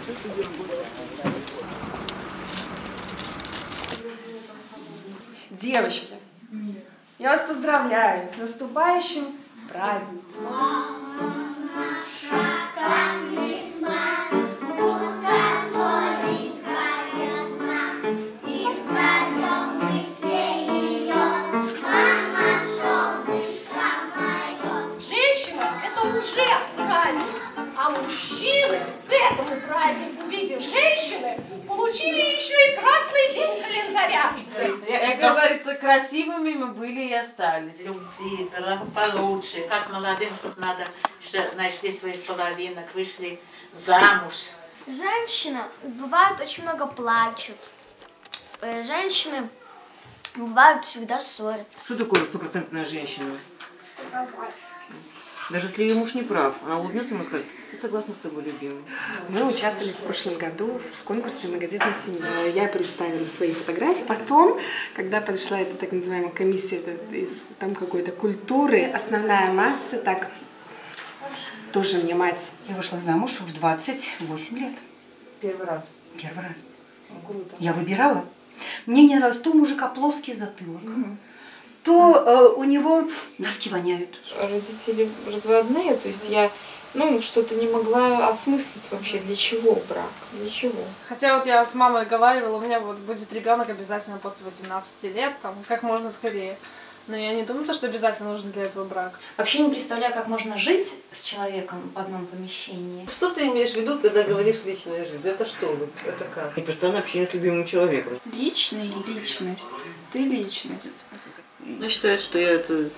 Девочки, я вас поздравляю с наступающим праздником. А мужчины к этому празднику в виде женщины получили еще и красный день календаря. Как говорится, красивыми мы были и остались. Любви, получше, как молодым, чтобы надо, нашли своих половинок, вышли замуж. Женщины, бывает, очень много плачут. Женщины, бывают, всегда ссорятся. Что такое стопроцентная женщина? Даже если ее муж не прав, она улыбнется ему и скажет: я согласна с тобой, любимый. Мы участвовали в прошлом году в конкурсе «Многодетная семья». Я представила свои фотографии. Потом, когда подошла эта так называемая комиссия из там какой-то культуры, основная масса так... Тоже мне мать. Я вышла замуж в 28 лет. Первый раз. Первый раз. Ну, круто. Я выбирала. Мне не раз то у мужика плоский затылок, то у него носки воняют. Родители разводные, то есть я что-то не могла осмыслить вообще, для чего брак, для чего. Хотя вот я с мамой говорила, у меня вот будет ребенок обязательно после 18 лет, там, как можно скорее. Но я не думаю, что обязательно нужен для этого брак. Вообще не представляю, как можно жить с человеком в одном помещении. Что ты имеешь в виду, когда говоришь личная жизнь? Это что? Это как? Непостоянное общение с любимым человеком. Личный, личность. Ты личность. Она считает, что я это...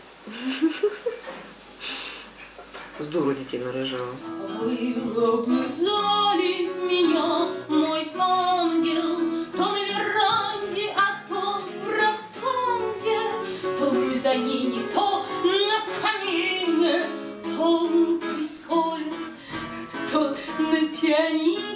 с дуру детей нарожала. Вы бы знали меня, мой ангел, то на веранде, а то в ротонде, то в мезонине, то на камине, то при соле, то на пианино.